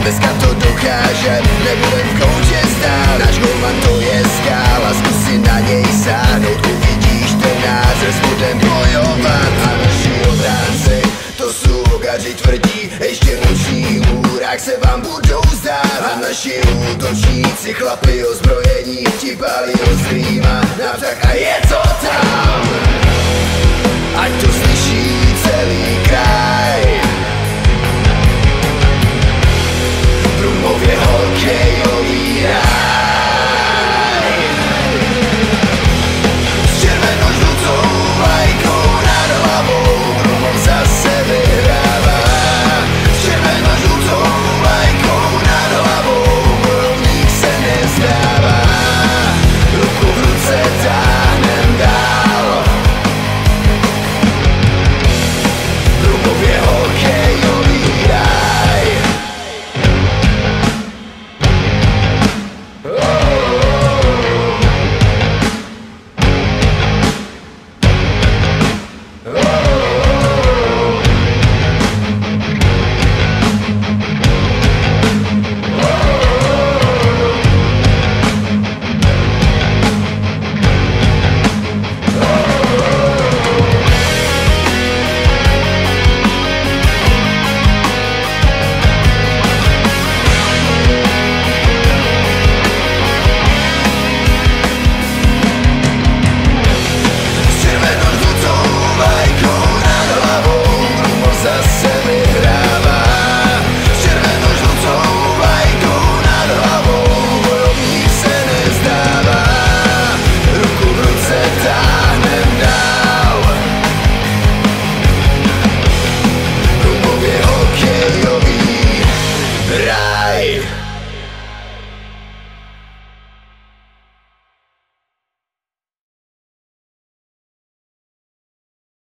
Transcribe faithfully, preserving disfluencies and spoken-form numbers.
dneska to dokáže. Nebudem v koutě stát, náš golman to je skála. Zkus si na něj sáhnout, uvidíš ten název. Budem bojovat a naši obránci, to jsou hogaři tvrdí, ještě v nočních hůrách se vám budou zdát. A naši útočníci, chlapi ozbrojení, vtipali ostrýma na břeh a je to tam. Ať to slyší celý kraj.